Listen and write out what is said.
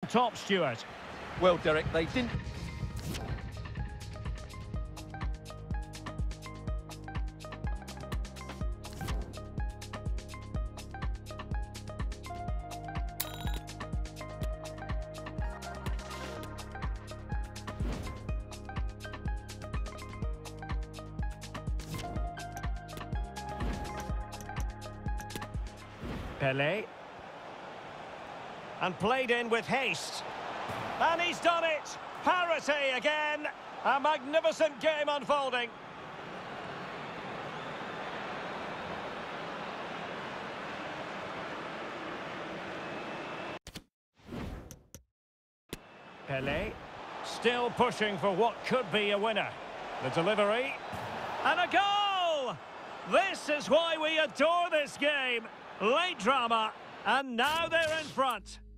top, Stuart. Well, Derek, they didn't... Pelé. And played in with haste. And he's done it! Parity again! A magnificent game unfolding. Pelé. Still pushing for what could be a winner. The delivery. And a goal! This is why we adore this game. Late drama, and now they're in front.